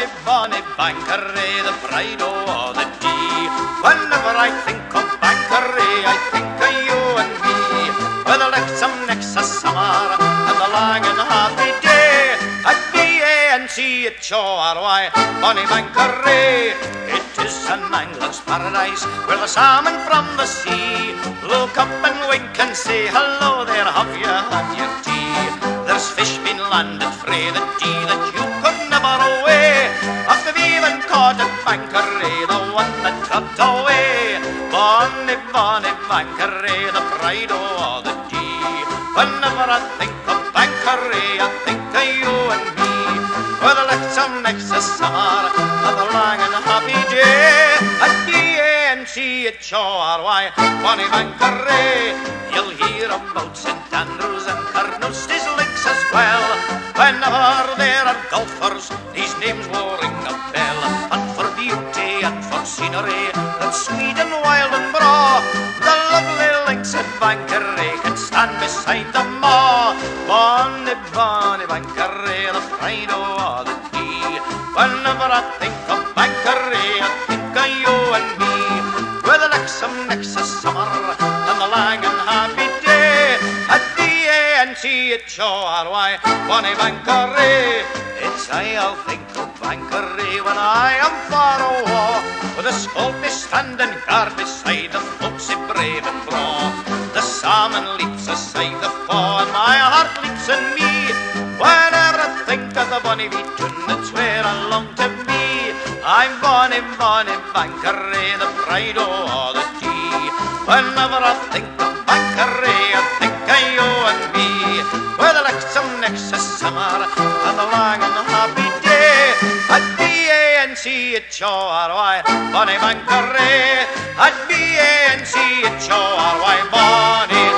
bonny Bankeray, the pride of the day. Whenever I think of Bankeray, I think of you and me. With a lexum next a summer and the long and happy day. At B-A-N-C at Chorway, bonny Bankeray. It is an angler's paradise where the salmon from the sea look up and wink and say, hello there, have you had your tea? There's fish been landed frae the day that you could never away. After we've even caught at Bankeray, the one that got away. Bonny, bonny Bankeray, the pride of the day. Whenever I think of Bankeray, I think of you and me. With a lexum next to summer and the long and happy day. At B-A-N-C at Chorway, bonny Bankeray. You'll hear about St Andrews and Carnousties links as well. Whenever there are golfers, these names will ring a bell. And for beauty and for scenery, that's sweet and wild and braw, the lovely links at Bankeray can stand beside them all. Bonny, bonny Bankeray, the pride of the day. Whenever I think of Bankeray, I think of you and me. With a lexum next to summer and the long and happy day. At B-A-N-C at Chorway, bonny Bankeray. It's I'll think of Bankeray when I am far awa', with the sculpey standing guard beside the folksy brave and braw. The salmon leaps aside the paw and my heart leaps in me. Whenever I think of the bonny wee tune, that's where I long to be. I'm bonny, bonny Bankeray, the pride of the day. Whenever I think of Bankeray, I think of you and me. With a lexum next to summer and the long and happy day. At B-A-N-C at Chorway, bonny Bankeray. At B-A-N-C at Chorway, bonny